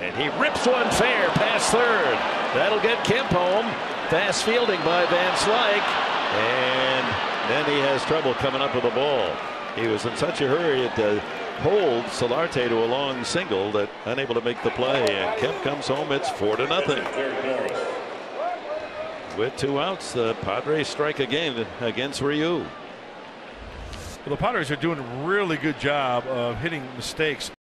And he rips one fair past third. That'll get Kemp home. Fast fielding by Van Slyke. And then he has trouble coming up with the ball. He was in such a hurry to hold Solarte to a long single that unable to make the play. And Kemp comes home. It's 4-0. With 2 outs, the Padres strike again against Ryu. Well, the Padres are doing a really good job of hitting mistakes